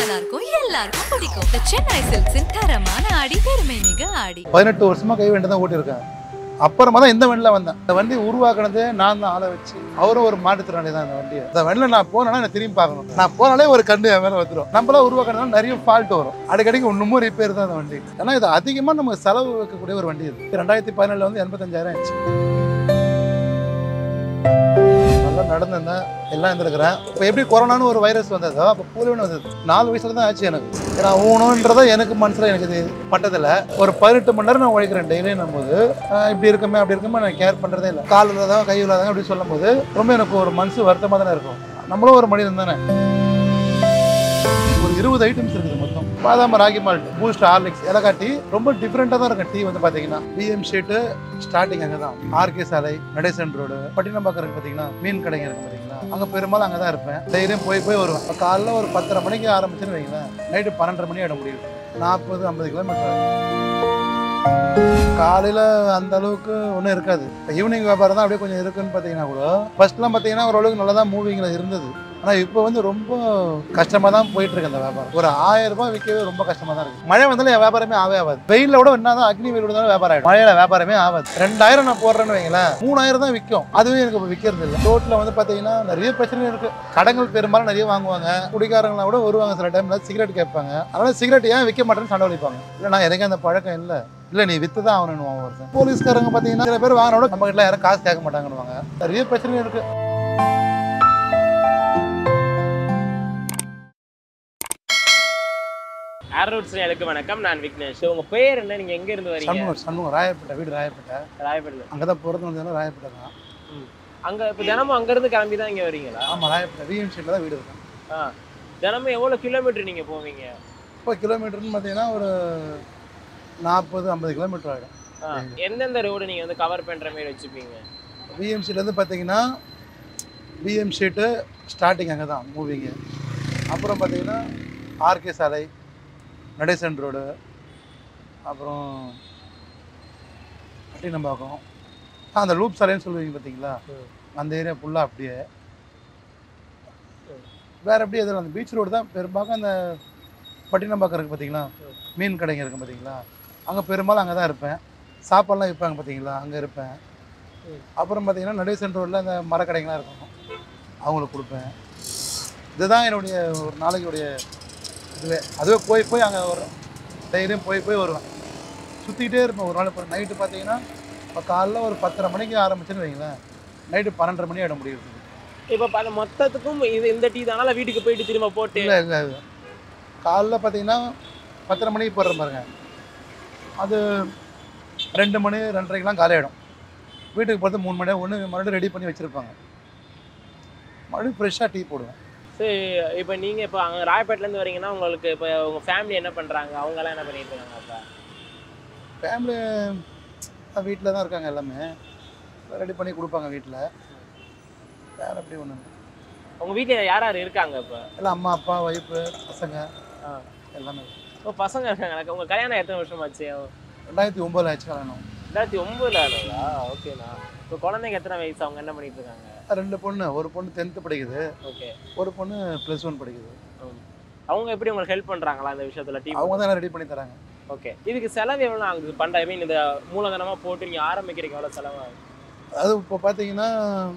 எல்லாருக்கும் பிடிக்கும். The Chennai Silks தரமான ஆடி பெருமை மிக ஆடி. 18 வருஷமா கை வண்டி தான் ஓட்டியிருக்கேன். அப்புறமா தான் இந்த வண்டியில் வந்தேன். இந்த வண்டி உருவாக்குனதே நான் தான் ஆளை வச்சு. அவரும் ஒரு மாற்றுத்திறனாளி தான். இந்த வண்டியை இந்த வண்டியில் நான் போனேன்னா என்னை திரும்பி பார்க்கணும். நான் போனாலே ஒரு கண்டு என் மேலே வந்துடும். நம்மளாம் உருவாக்குறதுனால நிறைய ஃபால்ட் வரும். அடிக்கடிக்கு இன்னமும் ரிப்பேர் தான் அந்த வண்டி. ஏன்னா இது அதிகமாக நமக்கு செலவு வைக்கக்கூடிய ஒரு வண்டி. இது 2017 வந்து 85,000 ஆச்சு. நல்லா நடந்திருந்தேன், எல்லாம் இருந்திருக்கிறேன். இப்போ எப்படி கொரோனான்னு ஒரு வைரஸ் வந்ததோ அப்போ போலியோன்னு வந்தது. 4 வயசுல தான் ஆச்சு எனக்கு. ஏன்னா ஊனன்றதை எனக்கு மனசில் எனக்கு இது பட்டதில் ஒரு 18 மணி நேரம் நான் உழைக்கிறேன் டெய்லியும் போது. இப்படி இருக்குமே அப்படி இருக்குமே நான் கேர் பண்ணுறதே இல்லை. கால் இல்லாதவங்க கை இல்லாதவங்க அப்படி சொல்லும் போது ரொம்ப எனக்கு ஒரு மனசு வருத்தமாக தானே இருக்கும். நம்மளும் ஒரு மனிதன் தானே. ஒரு 20 ஐட்டம்ஸ் இருக்குது மொத்தம். பாதாம், ராகி மால்ட், பூஸ்ட், ஹார்லிக்ஸ் எல்லாம் காட்டி ரொம்ப டிஃப்ரெண்டாக தான் இருக்கும். டீ வந்து பார்த்தீங்கன்னா பிஎம் ஷீட்டு ஸ்டார்டிங் அங்கே தான். ஆர்கே சாலை, நடேசன் ரோடு, பட்டினம்பாக்கம் இருக்கு பார்த்தீங்களா, மீன் கடைங்க இருக்கு பார்த்தீங்களா, அங்கே பெரும்பாலும் அங்கே தான் இருப்பேன். தைரியம் போய் வருவேன். இப்போ காலைல ஒரு 10:30 மணிக்கு ஆரம்பிச்சுன்னு வைங்களேன், நைட்டு 12:30 மணி ஆகிட முடியும். 40-50 கிலோமீட்டர். காலையில் அந்த அளவுக்கு ஒன்றும் இருக்காது. இப்போ ஈவினிங் வியாபாரம் தான் அப்படியே கொஞ்சம் இருக்குன்னு பார்த்தீங்கன்னா கூட, ஃபர்ஸ்ட்லாம் பார்த்தீங்கன்னா ஓரளவுக்கு நல்லா தான் மூவிங்கில் இருந்தது. ஆனால் இப்போ வந்து ரொம்ப கஷ்டமாக தான் போயிட்டு இருக்கு அந்த வியாபாரம். ஒரு 1000 ரூபாய் விற்கவே ரொம்ப கஷ்டமாக தான் இருக்குது. மழை வந்தாலும் என் வியாபாரமே ஆகாது. வெயிலில் கூட என்ன தான் அக்னி வெயில் இருந்தாலும் வியாபாரம் ஆகிடும். மழையில வியாபாரமே ஆகாது. 2000 நான் போடுறேன்னு வைங்களேன், 3000 தான் விற்கும். அதுவே எனக்கு இப்போ விற்கிறது இல்லை. ரோட்டில் வந்து பார்த்தீங்கன்னா நிறைய பிரச்சனை இருக்குது. கடைகள் பெரும்பாலும் நிறைய வாங்குவாங்க. குடிக்காரங்களாம் கூட வருவாங்க. சில டைமில் சிகரெட் கேட்பாங்க. அதனால் சிகரெட் ஏன் விற்க மாட்டேன்னு சண்டை வலிப்பாங்க. இல்லை நான் எனக்கு அந்த பழக்கம் இல்லை. இல்லை நீ வித்து தான் ஆகணும்னு ஒருத்தன். போலீஸ்காரங்க பார்த்தீங்கன்னா சில பேர் வாங்கின கூட நம்ம கிட்ட யாரும் காசு கேட்க மாட்டாங்கன்னு. நிறைய பிரச்சனை இருக்குது. எனக்கு வணக்கம், நான் விக்னேஷ். உங்க பேர் என்ன? நீங்க எங்க இருந்து வரீங்க? சண்முகம், ராயப்பேட்டை. வீடு ராயப்பேட்டை. அங்கதான் போறது வந்து ராயப்பேட்டை தான். அங்க இப்ப தினமும் அங்க இருந்து கிளம்பி தான் இங்க வரீங்களா? ஆமா, ராயப்பேட்டை விஎம் ஸ்ட்ரீட்ல தான் வீடு இருக்கு. தினமும் எவ்வளவு கிலோமீட்டர் நீங்க போவீங்க? இப்போ கிலோமீட்டர்னு பார்த்தீங்கன்னா ஒரு 40-50 கிலோமீட்டர் ஆகிடும். எந்தெந்த ரோடு நீங்க வந்து கவர் பண்ற மாதிரி வச்சுப்பீங்க? விஎம் ஸ்ட்ரீட்லேருந்து பார்த்தீங்கன்னா விஎம் ஸ்ட்ரீட்டு ஸ்டார்டிங் அங்கே தான் மூவிங்கு. அப்புறம் பார்த்தீங்கன்னா ஆர்கே சாலை, நடேசன் ரோடு, அப்புறம் பட்டினம்பாக்கம், அந்த லூப் சாலைன்னு சொல்லுவீங்க பார்த்தீங்களா, அந்த ஏரியா ஃபுல்லாக அப்படியே. வேறு அப்படியே எதில் அந்த பீச் ரோடு தான் பெரும்பாலும். அந்த பட்டினம்பாக்கம் இருக்குது பார்த்தீங்களா, மீன் கடைங்க இருக்குது பார்த்தீங்களா, அங்கே பெரும்பாலும் அங்கே தான் இருப்பேன். சாப்பாடுலாம் விற்பாங்க பார்த்தீங்களா, அங்கே இருப்பேன். அப்புறம் பார்த்தீங்கன்னா நடேசன் ரோடில் அந்த மரக்கடைங்களாம் இருக்கும், அவங்களுக்கு கொடுப்பேன். இதுதான் என்னுடைய ஒரு நாளைக்குடைய இதுவே. அதுவே போய் அங்கே வரும். தைரியம் போய் வருவேன். சுற்றிக்கிட்டே இருப்பேன். ஒரு நாள் இப்போ நைட்டு பார்த்தீங்கன்னா இப்போ காலைல ஒரு 10:30 மணிக்கு ஆரம்பிச்சுன்னு வைங்களேன், நைட்டு 12:30 மணி ஆகிட முடியும். இப்போ மொத்தத்துக்கும் இது இந்த டீ தானால வீட்டுக்கு போயிட்டு திரும்ப போட்டு? இல்லை காலைல பார்த்தீங்கன்னா 10:30 மணிக்கு போடுற பாருங்க, அது 2 மணி 2:30க்கெலாம் காலி ஆகிடும். வீட்டுக்கு பார்த்து 3 மணி ஒன்று மறுபடியும் ரெடி பண்ணி வச்சுருப்பாங்க. மறுபடியும் ஃப்ரெஷ்ஷாக டீ போடுவேன். சரி, இப்போ நீங்கள் இப்போ அங்கே ராயப்பேட்டிலேருந்து வரீங்கன்னா உங்களுக்கு இப்போ உங்கள் ஃபேமிலி என்ன பண்ணுறாங்க? அவங்கெல்லாம் என்ன பண்ணிட்டு இருக்காங்க? அப்போ ஃபேமிலி வீட்டில் தான் இருக்காங்க. எல்லாமே ரெடி பண்ணி கொடுப்பாங்க வீட்டில். வேறு அப்படி ஒன்று. உங்கள் வீட்டில் யார் யார் இருக்காங்க இப்போ? எல்லாம் அம்மா, அப்பா, ஒய்ஃபு, பசங்க எல்லாமே. இப்போ பசங்க இருக்காங்க. உங்கள் கல்யாணம் எத்தனை வருஷம் ஆச்சு? 2009 ஆச்சு கல்யாணம். 2009 ஆகுதா? ஓகேண்ணா. இப்போ குழந்தைங்க எத்தனை வயசு? அவங்க என்ன பண்ணிட்டு இருக்காங்க? 2 பொண்ணு. ஒரு பொண்ணு 10th படிக்குது. ஓகே. ஒரு பொண்ணு +1 படிக்குது. அவங்க எப்படி உங்களுக்கு ஹெல்ப் பண்ணுறாங்களா இந்த விஷயத்தில்? டீ அவங்க தான் ரெடி பண்ணி தராங்க. ஓகே. இதுக்கு செலவு எவ்வளோ ஆகுது? ஐ மீன் இந்த மூலதனமாக போட்டு நீங்கள் ஆரம்பிக்கிறீங்க, எவ்வளோ செலவாகுது? அது இப்போ பார்த்தீங்கன்னா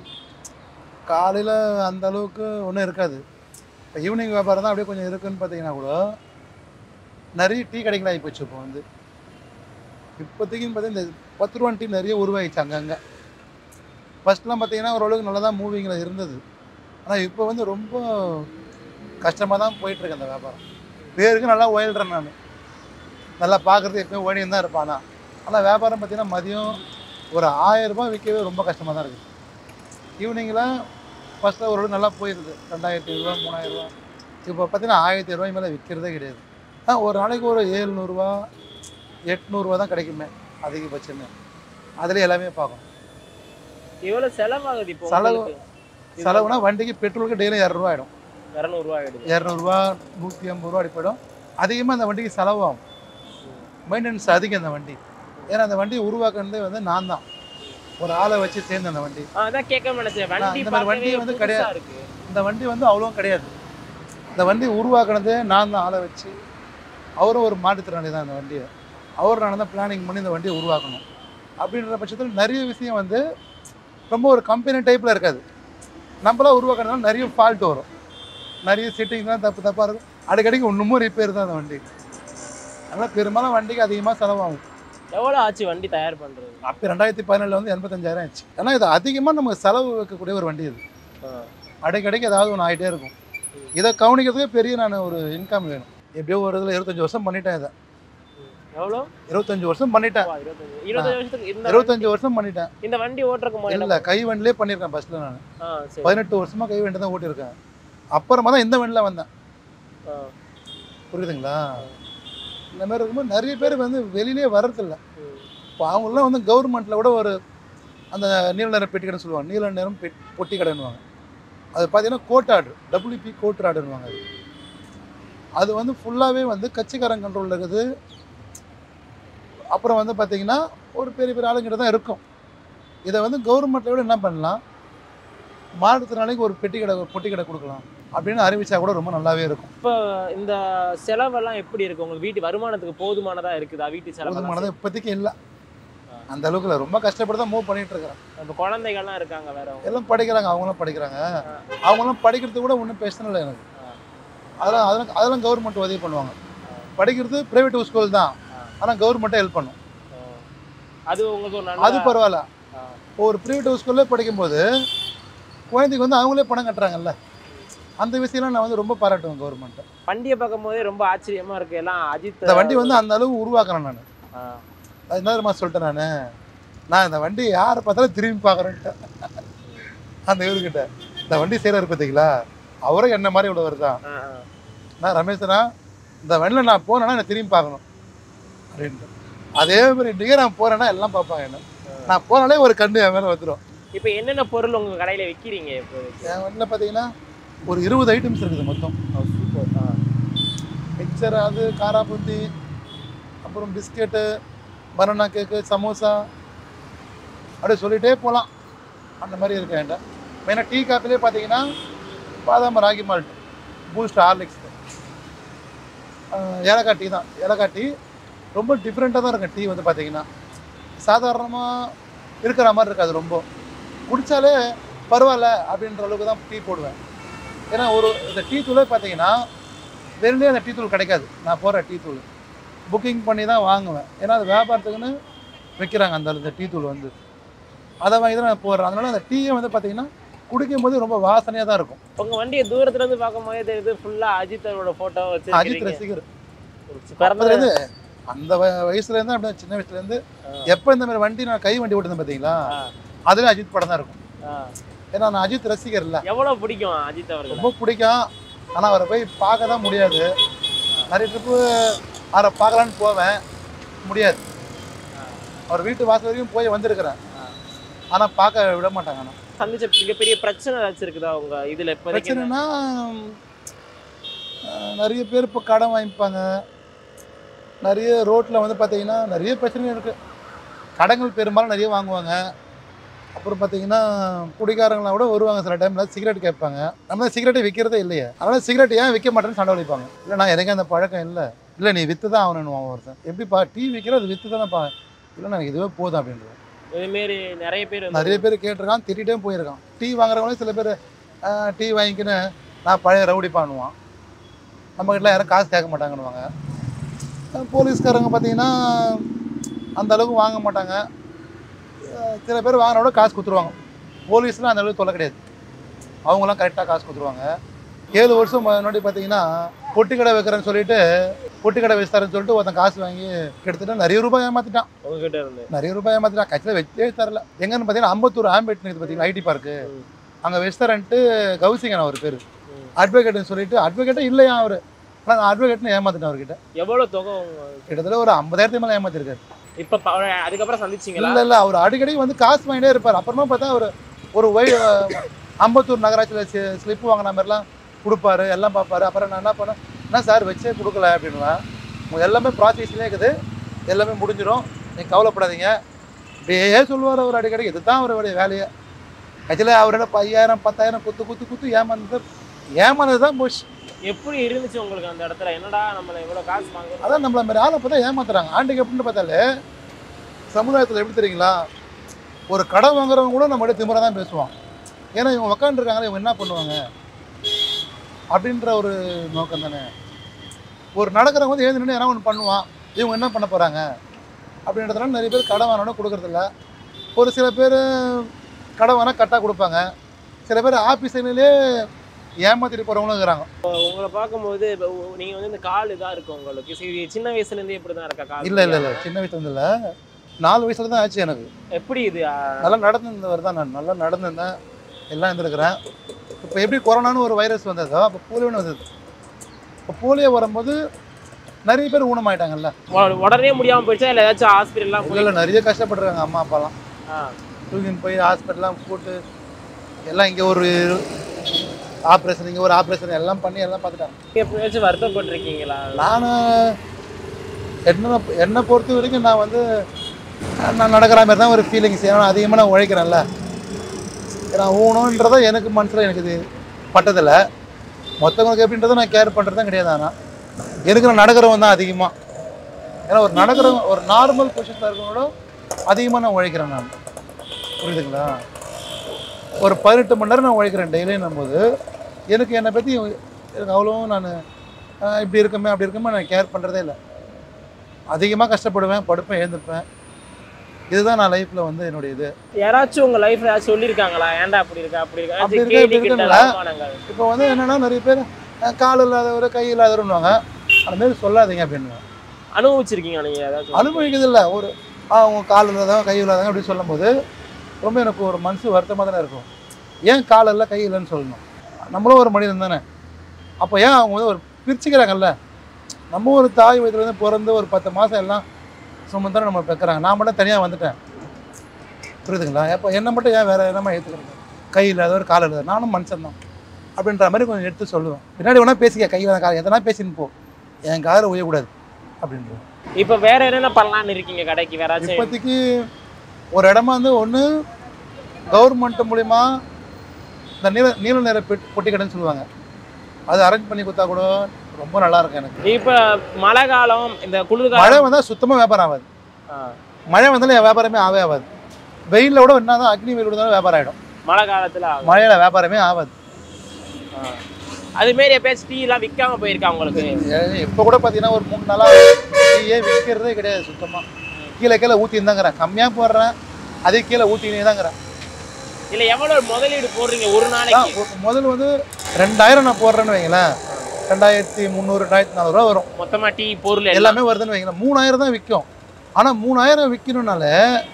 காலையில் அந்த அளவுக்கு ஒன்றும் இருக்காது. இப்போ ஈவினிங் வியாபாரம் தான் அப்படியே கொஞ்சம் இருக்குன்னு பார்த்தீங்கன்னா கூட, நிறைய டீ கடைகள் ஆகி போச்சு. இப்போ வந்து இப்போதைக்குன்னு பார்த்தீங்கன்னா இந்த 10 ரூபா டீ நிறைய உருவாகிடுச்சு அங்கங்கே. ஃபஸ்ட்லாம் பார்த்தீங்கன்னா ஓரளவுக்கு நல்லா தான் மூவிங்கில் இருந்தது. ஆனால் இப்போ வந்து ரொம்ப கஷ்டமாக தான் போயிட்டுருக்கு அந்த வியாபாரம். பேருக்கு நல்லா ஓயில்றேன் நான், நல்லா பார்க்குறது எப்போயும் ஓடியும் தான் இருப்பானா. ஆனால் வியாபாரம் பார்த்தீங்கன்னா மதியம் ஒரு 1000 ரூபாய் விற்கவே ரொம்ப கஷ்டமாக தான் இருக்குது. ஈவினிங்கில் ஃபஸ்ட்டில் ஓரளவுக்கு நல்லா போயிடுது. 2500 ரூபா, 3000 ரூபா. இப்போ பார்த்தீங்கன்னா 1000 ரூபாய் மேலே விற்கிறதே கிடையாது. ஒரு நாளைக்கு ஒரு 700 ரூபா 800 ரூபா தான் கிடைக்குமே அதிகபட்சமே. அதில் எல்லாமே பார்க்கணும். எவ்வளோ செலவாகுது? இப்போ செலவுனா வண்டிக்கு பெட்ரோலுக்கு டெய்லி 200 ரூபா ஆகிடும். 200 ரூபா ஆகிடும். 200 ரூபா 150 ரூபா அடி போயிடும். அதிகமாக அந்த வண்டிக்கு செலவாகும். மெயின்டெனன்ஸ் அதிகம் அந்த வண்டி. ஏன்னா அந்த வண்டியை உருவாக்குனதே வந்து நான் தான். ஒரு ஆளை வச்சு சேர்ந்து அந்த வண்டி. அதான் கேட்க நினைச்சேன். வண்டி வந்து கிடையாது. இந்த வண்டி வந்து அவ்வளோ கிடையாது. இந்த வண்டி உருவாக்குனதே நான் தான் ஆளை வச்சு, அவரும் ஒரு மாற்றுத்திறனாளி தான் இந்த வண்டியை. அவர் நான் தான் பிளானிங் பண்ணி இந்த வண்டியை உருவாக்கணும். அப்படின்ற பட்சத்தில் நிறைய விஷயம் வந்து ரொம்ப ஒரு கம்பெனி டைப்பில் இருக்காது. நம்மளாம் உருவாக்குறதுனால நிறைய ஃபால்ட் வரும். நிறைய செட்டிங் தான் தப்பாக இருக்கும். அடிக்கடிக்கு இன்னமும் ரிப்பேர் தான் அந்த வண்டி. அதனால் பெரும்பாலும் வண்டிக்கு அதிகமாக செலவாகும். எவ்வளோ ஆச்சு வண்டி தயார் பண்ணுறது? அப்போ 2017 வந்து 85,000 ஆச்சு. ஏன்னா இது அதிகமாக நமக்கு செலவு வைக்கக்கூடிய ஒரு வண்டி இது. அடிக்கடிக்கு ஏதாவது ஒன்று ஆகிட்டே இருக்கும். இதை கவனிக்கிறதுக்கே பெரிய நான் ஒரு இன்கம் வேணும். எப்படியோ ஒரு இதில் 25 வருஷம் பண்ணிட்டேன். இதை எவ்வளோ 25 வருஷம் பண்ணிட்டேன். 25 வருஷத்துக்கு 25 வருஷம் பண்ணிட்டேன். இந்த வண்டி ஓட்டுறதுக்கு இல்லை, கை வண்டிலே பண்ணியிருக்கேன். ஃபஸ்ட்டில் நான் 18 வருஷமாக கை வண்டி தான் ஓட்டியிருக்கேன். அப்புறமா தான் இந்த வண்டியில் வந்தேன். புரியுதுங்களா? இந்த மாதிரி இருக்கும்போது நிறைய பேர் வந்து வெளியிலே வர்றதில்ல. இப்போ அவங்களாம் வந்து கவர்மெண்ட்டில் கூட ஒரு அந்த நீல நிற பெட்டி கடைன்னு சொல்லுவாங்க. நீல நிறம் பொட்டி கடைன்னுவாங்க. அது பார்த்தீங்கன்னா கோர்ட் ஆர்டர், WP கோர்ட் ஆர்டர்னுவாங்க. அது வந்து ஃபுல்லாகவே வந்து கட்சிக்காரன் கண்ட்ரோலில் இருக்குது. அப்புறம் வந்து பார்த்தீங்கன்னா ஒரு பெரிய பெரிய ஆளுங்கிட்ட தான் இருக்கும். இதை வந்து கவர்மெண்ட்டில் விட என்ன பண்ணலாம், மாற்றுத்திறனாளிக்கு ஒரு பெட்டி கடை, ஒரு பொட்டி கடை கொடுக்கலாம் அப்படின்னு அறிவிச்சா கூட ரொம்ப நல்லாவே இருக்கும். இப்போ இந்த செலவெல்லாம் எப்படி இருக்கு? உங்களுக்கு வீட்டு வருமானத்துக்கு போதுமானதாக இருக்குதா? வீட்டு செலவு போதுமானதாக இப்போதைக்கு இல்லை. அந்த அளவுக்கு இல்லை. ரொம்ப கஷ்டப்பட்டு தான் மூவ் பண்ணிட்டு இருக்கிறேன். இப்போ குழந்தைகள்லாம் இருக்காங்க, வேற எல்லாம் படிக்கிறாங்க. அவங்களும் படிக்கிறாங்க. அவங்களும் படிக்கிறது கூட ஒன்றும் பிரச்சனை இல்லை எனக்கு. அதெல்லாம் கவர்மெண்ட் உதவி பண்ணுவாங்க. படிக்கிறது ப்ரைவேட் ஸ்கூல் தான், ஆனால் கவர்மெண்ட்டே ஹெல்ப் பண்ணும். அது உங்களுக்கு அது பரவாயில்ல. ஒரு ப்ரைவேட் ஸ்கூல்ல படிக்கும்போது குழந்தைக்கு வந்து அவங்களே பணம் கட்டுறாங்கல்ல, அந்த விஷயம்லாம் நான் வந்து ரொம்ப பாராட்டுவேன் கவர்மெண்ட்டை. வண்டியை பார்க்கும் போதே ரொம்ப ஆச்சரியமா இருக்கு. எல்லாம் அஜித் இந்த வண்டி வந்து அந்த அளவு உருவாக்குறேன் நான். அது என்ன சொல்லிட்டேன் நான் இந்த வண்டி யாரை பார்த்தாலும் திரும்பி பார்க்குறேன்ட்டு அந்த இவர்கிட்ட. இந்த வண்டி செய்கிறாரு பார்த்தீங்களா, அவரும் என்ன மாதிரி உள்ளவர் தான். நான் ரமேஷனா, இந்த வண்டியில் நான் போனேன்னா என்னை திரும்பி பார்க்கணும் அப்படின்ட்டு. அதே மாதிரி இன்றைக்கே நான் போகிறேன்னா எல்லாம் பார்ப்பாங்க என்ன. நான் போனாலே ஒரு கண்ணு என் மேலே வந்துடும். இப்போ என்னென்ன பொருள் உங்கள் கடையில் விற்கிறீங்க? இப்போ என் வண்டியில் பார்த்தீங்கன்னா ஒரு 20 ஐட்டம்ஸ் இருக்குது மொத்தம். சூப்பர். மிக்சர், அது காராபூந்தி, அப்புறம் பிஸ்கெட்டு, பனானா கேக்கு, சமோசா, அப்படியே சொல்லிகிட்டே போகலாம். அந்த மாதிரி இருக்கு என்கிட்ட. மெயினாக டீ காப்பிலே பார்த்தீங்கன்னா பாதாம் ராகி மால்ட், பூஸ்ட், ஹார்லிக்ஸ், ஏலக்காய் டீ தான். ஏலக்காய் டீ ரொம்ப டிஃப்ரெண்ட்டாக தான் இருக்கும். டீ வந்து பார்த்தீங்கன்னா சாதாரணமாக இருக்கிற மாதிரி இருக்காது. ரொம்ப குடித்தாலே பரவாயில்ல அப்படின்ற அளவுக்கு தான் டீ போடுவேன். ஏன்னா இந்த டீ தூளே பார்த்தீங்கன்னா வெளியே அந்த டீ தூள் கிடைக்காது. நான் போடுற டீ தூள் புக்கிங் பண்ணி தான் வாங்குவேன். ஏன்னா அது வியாபாரத்துக்குன்னு விற்கிறாங்க அந்த டீ தூள் வந்து. அதை வாங்கி தான் நான் போடுறேன். அதனால அந்த டீயை வந்து பார்த்தீங்கன்னா குடிக்கும் போது ரொம்ப வாசனையாக தான் இருக்கும். உங்கள் வண்டியை தூரத்துலேருந்து பார்க்கும் போதே தெரியுது ஃபுல்லாக அஜித்தோட ஃபோட்டோ வச்சு. அஜித் ரசிகர் பிறந்ததுலேருந்து, அந்த வயசுலேருந்து, அப்படியே சின்ன வயசுலேருந்து எப்போ இந்த மாதிரி வண்டி நான் கை வண்டி ஓட்டுனேன் பார்த்தீங்களா, அதுலேயும் அஜித் படம் தான் இருக்கும். ஏன்னா நான் அஜித் ரசிகர் இல்லை. எவ்வளோ பிடிக்கும் அஜித் அவர்கள்? ரொம்ப பிடிக்கும். ஆனால் அவரை போய் பார்க்க தான் முடியாது. நிறைய ட்ரிப்பு அவரை பார்க்கலான்னு போவேன், முடியாது. அவர் வீட்டு வாசல் வரைக்கும் போய் வந்திருக்கிறேன், ஆனால் பார்க்க விட மாட்டாங்க. ஆனால் சந்திச்ச மிகப்பெரிய பிரச்சனை ஏதாச்சும் இருக்குதா உங்க இதில்? பிரச்சனைனா நிறைய பேர் இப்போ கடன் வாங்கிப்பாங்க. நிறைய ரோட்டில் வந்து பார்த்தீங்கன்னா நிறைய பிரச்சனை இருக்குது. கடன்கள் பெரும்பாலும் நிறைய வாங்குவாங்க. அப்புறம் பார்த்தீங்கன்னா குடிக்காரங்களாம் கூட வருவாங்க. சில டைமில் சிகரெட் கேட்பாங்க. நம்ம சிகரெட்டை விற்கிறதே இல்லையே, அதனால் சிகரெட் ஏன் விற்க மாட்டேன்னு சண்டை வலிப்பாங்க. இல்லை நான் எனக்கு அந்த பழக்கம் இல்லை. இல்லை நீ விற்று தான் ஆகணும். ஒருத்தன் எப்படிப்பா டீ விற்கிற, அது விற்று தானேப்பா. இல்லை எனக்கு இதுவே போதும் அப்படின்றது. இதுமாரி நிறைய பேர் கேட்டிருக்கான், திட்டிகிட்டே போயிருக்கான். டீ வாங்குறவங்களே சில பேர் டீ வாங்கிக்கின்னு நான் பழைய ரவுடி பண்ணுவான், நம்மக்கிட்ட யாரும் காசு கேட்க மாட்டாங்கன்னுவாங்க. போலீஸ்காரங்க பார்த்தீங்கன்னா அந்த அளவுக்கு வாங்க மாட்டாங்க. சில பேர் வாங்கினோட காசு கொடுத்துருவாங்க. போலீஸ்லாம் அந்த அளவுக்கு தொல்லை கிடையாது. அவங்களாம் கரெக்டாக காசு கொடுத்துருவாங்க. 7 வருஷம் முன்னாடி பார்த்தீங்கன்னா பொட்டி கடை வைக்கிறேன்னு சொல்லிட்டு பொட்டி கடை வச்சுத்தாருன்னு சொல்லிட்டு ஒருத்தன் காசு வாங்கி கிட்டத்தட்ட நிறைய ரூபாய் ஏமாற்றிட்டான். உங்ககிட்ட இருந்து நிறைய ரூபாய் ஏமாற்றிட்டான். கட்சியில் வச்சே தரல. எங்கன்னு பார்த்தீங்கன்னா அம்பத்தூர் ஆம்பேட் இருக்குது பார்த்தீங்கன்னா, ஐடி பார்க்கு, அங்கே வச்சுத்தாரன்ட்டு கௌசிங்கன் அவர் பேர். அட்வொகேட்னு சொல்லிட்டு, அட்வொகேட்டே இல்லையா அவர், ஆனால் அட்வொகேட்னு ஏமாற்றிட்டேன் அவர்கிட்ட. எவ்வளோ தொகை? கிட்டத்தட்ட ஒரு 50,000 மேலே ஏமாற்றிருக்காரு. இப்போ அதுக்கப்புறம் சந்திச்சிங்களா? இல்லை அவர் அடிக்கடி வந்து காசு வாங்கிட்டே இருப்பார். அப்புறமா பார்த்தா அவர் ஒரு அம்பத்தூர் நகராட்சியில் ஸ்லிப்பு வாங்கின மாதிரிலாம் கொடுப்பாரு, எல்லாம் பார்ப்பாரு. அப்புறம் நான் என்ன பண்ணேன், என்ன சார் வச்சே கொடுக்கல அப்படின்வேன். உங்கள் எல்லாமே ப்ராசஸ்லேயே இருக்குது, எல்லாமே முடிஞ்சிடும், நீங்கள் கவலைப்படாதீங்க அப்படியே சொல்லுவார் அவர் அடிக்கடி. இதுதான் அவருடைய வேலையை. ஆக்சுவலாக அவரோட 5,000 10,000 குத்து ஏமாந்தது தான் போச்சு. எப்படி இருந்துச்சு உங்களுக்கு அந்த இடத்துல? என்னடா நம்மள இவ்வளவு காசு வாங்குறோம்? அதான் நம்மள மாதிரி ஆளை பார்த்தா ஏமாத்துறாங்க. ஆண்டுக்கு எப்படின்னு பார்த்தாலே சமுதாயத்தில் எப்படி தெரியுங்களா, ஒரு கடை வாங்குறவங்க கூட நம்மளோட திமிரா தான் பேசுவான். ஏன்னா இவங்க உட்காந்துருக்காங்களே, இவங்க என்ன பண்ணுவாங்க அப்படின்ற ஒரு நோக்கம் தானே. ஒரு நடக்கிறவங்க வந்து எழுந்து நின்று என்ன ஒன்று பண்ணுவான், இவங்க என்ன பண்ண போகிறாங்க அப்படின்றதுனால நிறைய பேர் கடை வாங்கினோட கொடுக்குறதில்ல. ஒரு சில பேர் கடை வாங்கினா கட்டாக கொடுப்பாங்க. சில பேர் ஆஃபீஸிலே ஏமாத்திட்டு போகிறவங்களும் இருக்கிறாங்க. உங்களை பார்க்கும்போது நீங்கள் வந்து இந்த கால் இதாக இருக்கும் உங்களுக்கு. சரி, சின்ன வயசுலேருந்தே இப்படி தான் இருக்கா கால்? இல்லை சின்ன வயசுல இல்லை, 4 வயசுல தான் ஆச்சு எனக்கு. எப்படி இது? நல்லா நடந்துருந்தவர் தான் நான். நல்லா நடந்துருந்தேன், எல்லாம் இருந்திருக்கிறேன். இப்போ எப்படி கொரோனான்னு ஒரு வைரஸ் வந்ததோ அப்போ போலியோன்னு வந்தது. இப்போ போலியோ வரும்போது நிறைய பேர் ஊனமாயிட்டாங்கல்ல. உடனே முடியாமல் போயிடுச்சா இல்லை ஏதாச்சும் ஹாஸ்பிட்டல்லாம்? இல்லை நிறைய கஷ்டப்படுறாங்க. அம்மா அப்பாலாம் தூக்கின்னு போய் ஹாஸ்பிட்டல்லாம் போட்டு எல்லாம் இங்கே ஒரு ஆப்ரேஷன், இங்கே ஒரு ஆப்ரேஷன் எல்லாம் பண்ணி எல்லாம் பார்த்துட்டாங்க. எப்பயாச்சும் வருத்தப்பட்டிருக்கீங்களா? நான் என்னை பொறுத்த வரைக்கும் நான் வந்து நான் நடக்கிற மாதிரி தான் ஒரு ஃபீலிங்ஸ். ஏன்னா அதிகமாக நான் உழைக்கிறேன்ல, நான் ஊனன்றதை எனக்கு மனசில் எனக்கு இது பட்டதில்லை. மற்றவங்களுக்கு எப்படின்றத நான் கேர் பண்ணுறது தான் கிடையாது. ஆனால் எனக்கு நான் நடக்கிறவன் தான் அதிகமாக. ஏன்னா ஒரு நடக்கிறவங்க ஒரு நார்மல் பொசிஷனில் இருக்கிறவங்களோட அதிகமாக நான் உழைக்கிறேன். நான் புரியுதுங்களா? ஒரு 18 மணி நேரம் நான் உழைக்கிறேன் டெய்லியும் போது எனக்கு என்னை பற்றி எனக்கு அவ்வளோவும் நான் இப்படி இருக்கமே அப்படி இருக்கமே நான் கேர் பண்ணுறதே இல்லை. அதிகமாக கஷ்டப்படுவேன், படுப்பேன், எழுந்துப்பேன். இதுதான் நான் லைஃப்பில் வந்து என்னுடைய இது. யாராச்சும் உங்கள் லைஃப்பில் ஏதாச்சும் சொல்லியிருக்காங்களா, ஏன்டா அப்படி இருக்கா அப்படி இருக்கா? அப்படி இருக்குங்களா? இப்போ வந்து என்னென்னா நிறைய பேர் கால் இல்லாதவர் கை இல்லாதவருன்னுவாங்க. அதுமாரி சொல்லாதீங்க அப்படின்னு. அனுபவிச்சிருக்கீங்க நீங்கள் ஏதாச்சும்? அனுபவிக்கிறது இல்லை. ஒரு அவங்க கால் இல்லாதவங்க கை இல்லாதவங்க அப்படின்னு சொல்லும் போது ரொம்ப எனக்கு ஒரு மனசு வருத்தமாக தானே இருக்கும். ஏன் கால் இல்லை கை இல்லைன்னு சொல்லணும்? நம்மளும் ஒரு மனிதன் தானே. அப்போ ஏன் அவங்க வந்து ஒரு பிரிச்சுக்கிறாங்கல்ல. நம்ம ஒரு தாய் வயிற்றுலேருந்து பிறந்து ஒரு 10 மாதம் எல்லாம் சுமந்தானே நம்ம பெக்கிறாங்க. நான் மட்டும் தனியாக வந்துட்டேன், புரியுதுங்களா? அப்போ என்னை மட்டும் ஏன் வேறு என்னமா ஏற்றுக்கிறது? கை இல்லாதவர் கால் இல்லாத நானும் மனுஷன் தான் அப்படின்ற மாதிரி கொஞ்சம் எடுத்து சொல்லுவேன். பின்னாடி வேணா பேசிக்க, கை இல்லாத கால் எதனா பேசின்னு போ, என் காதில் உயக்கூடாது அப்படின்றது. இப்போ வேற என்னென்ன பண்ணலான்னு இருக்கீங்க கடைக்கு? வேற இப்போதைக்கு ஒரு இடமா வந்து ஒன்று கவர்மெண்ட் மூலிமா இந்த நீல நிற பொட்டி கடைன்னு சொல்லுவாங்க, அது அரேஞ்ச் பண்ணி கொடுத்தா கூட ரொம்ப நல்லா இருக்கும் எனக்கு. இப்போ மழை காலம், இந்த குளிர்காலம், மழை வந்தால் சுத்தமாக வியாபாரம் ஆகாது. மழை வந்தாலும் என் வியாபாரமே ஆகாது. வெயிலில் கூட என்ன தான் அக்னி வெயில் விடுதாலும் வியாபாரம் ஆகிடும். மழை காலத்தில் மழையில் வியாபாரமே ஆகாது. அதுமாரி எப்பயாச்சும் டீலாம் விற்காம போயிருக்கா உங்களுக்கு? இப்போ கூட பார்த்தீங்கன்னா ஒரு 3 நாளாக டீயே விற்கிறதே கிடையாது சுத்தமாக. கீழே ஊற்றின்னு தாங்கிறேன், கம்மியாக போடுறேன், அதே கீழே ஊற்றினே தாங்கிறேன். இல்லை எவ்வளோ முதலீடு போடுறீங்க ஒரு நாளைக்கு? முதல் வந்து 2000 நான் போடுறேன்னு வைங்களேன், 2300 2400 வரும் மொத்தமாக டீ பொருள் எல்லாமே வருதுன்னு வைங்களேன். 3000 தான் விற்கும். ஆனால் 3000 விற்கணும்னால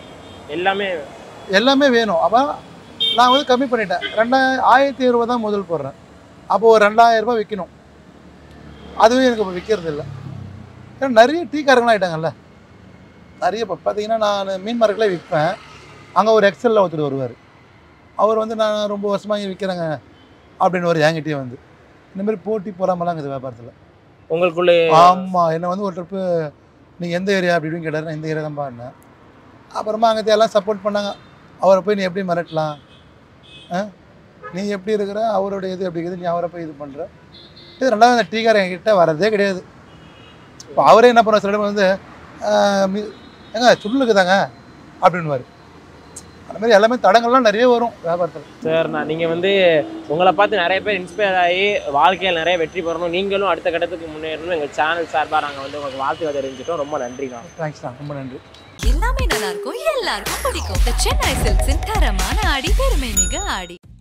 எல்லாமே வேணும். அப்போ நான் வந்து கம்மி பண்ணிட்டேன். 1500 தான் முதல் போடுறேன். அப்போது ஒரு 2000 ரூபாய் விற்கணும். அதுவே எனக்கு இப்போ விற்கிறது இல்லை. ஏன்னா நிறைய டீக்காரங்களாம் ஆகிட்டாங்கல்ல. நிறைய இப்போ பார்த்தீங்கன்னா நான் மீன் மார்க்கெட்டில் விற்பேன். அங்கே ஒரு எக்ஸலில் ஒருத்தர் வருவார். அவர் வந்து நான் ரொம்ப வருஷமாக இங்கே விற்கிறேங்க அப்படின்னு ஒரு என்கிட்டயே வந்து இந்தமாரி போட்டி போகாமலாம் இருக்குது வியாபாரத்தில் உங்களுக்குள்ளே. ஆமாம், என்னை வந்து ஒரு ட்ரிப்பு நீங்கள் எந்த ஏரியா அப்படி இப்படின்னு கேட்டார். நான் இந்த ஏரியா தான் பாருனேன். அப்புறமா அங்கே எல்லாம் சப்போர்ட் பண்ணாங்க. அவரை போய் நீ எப்படி மிரட்டலாம், நீ எப்படி இருக்கிற, அவருடைய இது எப்படி இருக்குது, நீ அவரை போய் இது பண்ணுற. இது 2வது அந்த டீக்காரர் என்கிட்ட வரதே கிடையாது. இப்போ அவரே என்ன பண்ணுவார், சில இடம் வந்து ஏங்க சுள்ளுக்குதாங்க அப்படின்வார். அந்த மாதிரி எல்லாமே தடங்கள்லாம் நிறைய வரும் வியாபாரத்தில். சார், நீங்கள் வந்து உங்களை பார்த்து நிறைய பேர் இன்ஸ்பயர் ஆகி வாழ்க்கையில் நிறைய வெற்றி பெறணும், நீங்களும் அடுத்த கட்டத்துக்கு முன்னேறணும் எங்கள் சேனல் சார்பாக நாங்கள் வந்து உங்களுக்கு வாழ்த்து தெரிஞ்சுட்டோம். ரொம்ப நன்றி தான். தேங்க்ஸ் தான், ரொம்ப நன்றி. எல்லாமே நல்லா இருக்கும், எல்லாருக்கும் பிடிக்கும். சென்னை சில்க்ஸின் தரமான ஆடி, பெருமை மிக ஆடி.